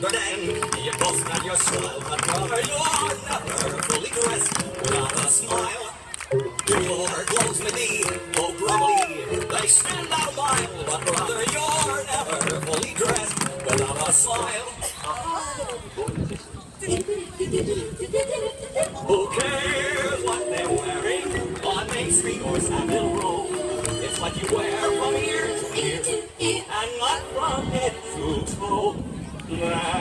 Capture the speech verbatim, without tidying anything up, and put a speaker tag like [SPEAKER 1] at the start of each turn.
[SPEAKER 1] You boast on your style, but brother, you're never fully dressed without a smile. Your clothes may be oh grumbly, they stand out a mile, but brother, you're never fully dressed without a smile. Who cares what they're wearing on Main Street or Savile Row? It's what you wear from ear to ear and not from head to toe.